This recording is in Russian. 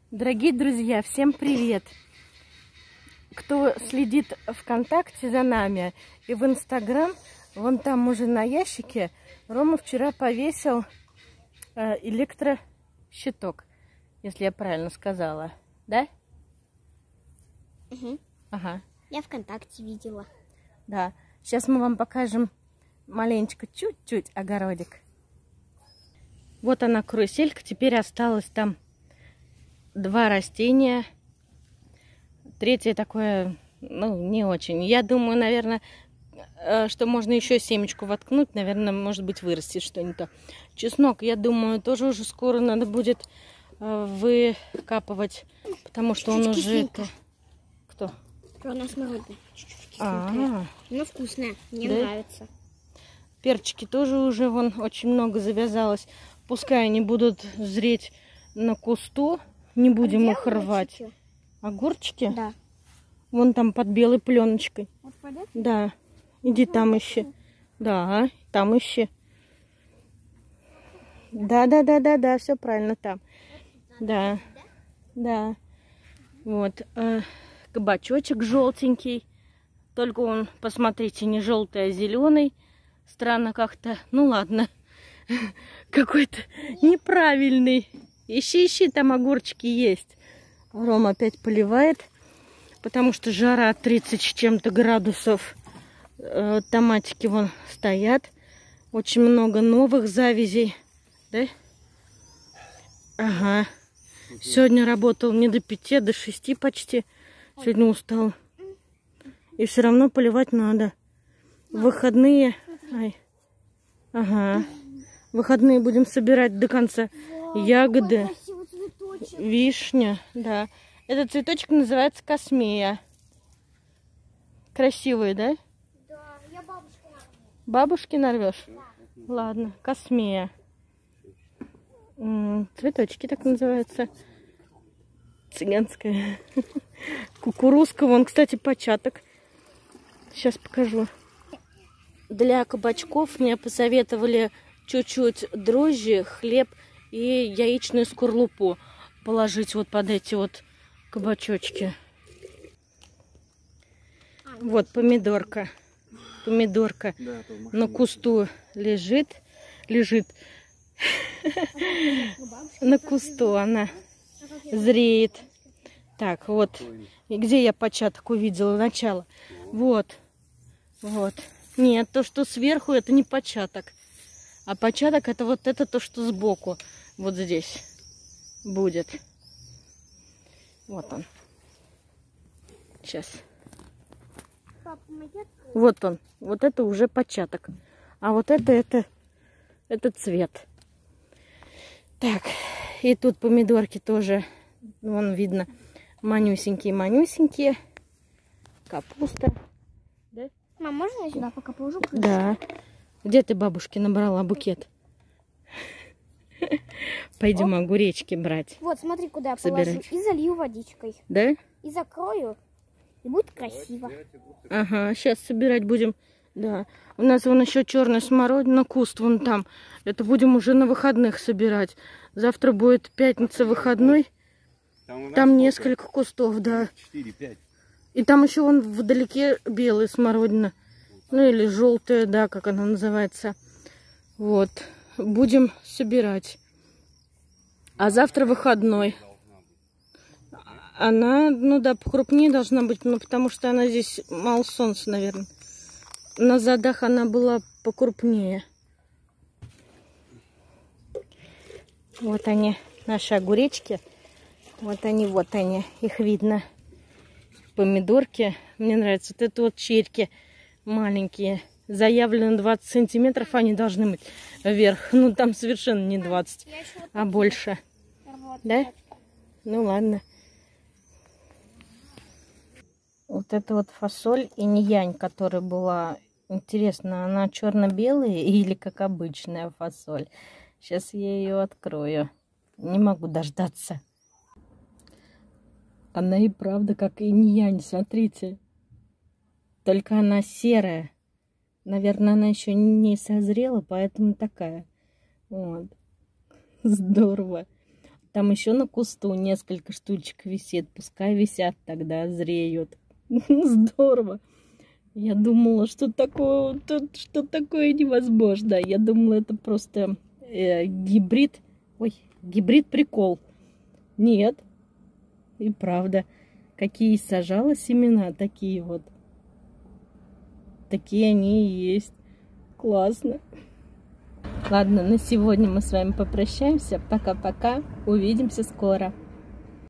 Дорогие друзья, всем привет! Кто следит ВКонтакте за нами и в Инстаграм, вон там уже на ящике Рома вчера повесил электрощиток, если я правильно сказала, да? Угу. Ага. Я ВКонтакте видела. Да. Сейчас мы вам покажем маленечко, чуть-чуть огородик. Вот она, каруселька. Теперь осталось там 2 растения. Третье такое, не очень. Я думаю, наверное, что можно еще семечку воткнуть. Наверное, может быть, вырастет что-нибудь. Чеснок, я думаю, тоже уже скоро надо будет выкапывать, потому что он уже... Кто? Черная смородина. Ну, вкусная. Мне нравится. Перчики тоже уже вон очень много завязалось. Пускай они будут зреть на кусту. Не будем их рвать. Огурчики? Да. Вон там под белой пленочкой. Вот пойдет? Да. Иди там ищи. Да, там ищи. Да, все правильно там. Да. Да. Вот. Кабачочек желтенький. Только он, посмотрите, не желтый, а зеленый. Странно как-то. Ну ладно. Какой-то неправильный. Ищи, там огурчики есть. Рома опять поливает, потому что жара 30 с чем-то градусов. Томатики вон стоят. Очень много новых завязей. Да? Ага. Сегодня работал не до 5, до 6 почти. Сегодня устал. И все равно поливать надо. В выходные... Ага. В выходные будем собирать до конца ягоды. Вишня, да. Этот цветочек называется космея. Красивый, да? Да, я бабушке нарву. Бабушки нарвешь? Да. Ладно, космея. Цветочки так называются. Цыганская. Кукурузка, вон, кстати, початок. Сейчас покажу. Для кабачков мне посоветовали чуть-чуть дрожжи, хлеб и яичную скорлупу положить вот под эти вот кабачочки. Вот помидорка. Помидорка на кусту лежит. На кусту она зреет. Так, вот. И где я початок увидела? Начало. Вот. Вот. Нет, то, что сверху, это не початок. А початок это вот это то, что сбоку. Вот здесь будет. Вот он. Сейчас. Вот он. Вот это уже початок. А вот это цвет. Так. И тут помидорки тоже. Вон видно. Манюсенькие. Капуста. Да? Мам, можно я сюда пока положу? Да. Где ты бабушке набрала букет? Пойдем огуречки брать. Вот, смотри, куда я положу. И залью водичкой. Да? И закрою. И будет красиво. Ага, сейчас собирать будем. Да. У нас вон еще черная смородина, куст вон там. Это будем уже на выходных собирать. Завтра будет пятница, выходной. Там несколько кустов, да. 4-5. И там еще вон вдалеке белая смородина. Ну или желтая, да, как она называется. Вот. Будем собирать. А завтра выходной. Она, покрупнее должна быть, потому что она здесь мало солнца, наверное. На задах она была покрупнее. Вот они, наши огуречки. Вот они, их видно. Помидорки. Мне нравятся вот это вот черьки маленькие. Заявлено 20 сантиметров, они должны быть вверх. Ну, там совершенно не 20, а больше. Да? Ну, ладно. Вот это вот фасоль инь-янь, которая была... Интересно, она черно-белая или как обычная фасоль? Сейчас я ее открою. Не могу дождаться. Она и правда как инь-янь, смотрите. Только она серая. Наверное, она еще не созрела, поэтому такая. Вот. Здорово. Там еще на кусту несколько штучек висит. Пускай висят, тогда зреют. Здорово. Я думала, что такое невозможно. Я думала, это просто гибрид. Ой, гибрид-прикол. Нет. И правда. Какие сажала семена, такие вот. Такие они и есть. Классно. Ладно, на сегодня мы с вами попрощаемся. Пока-пока. Увидимся скоро.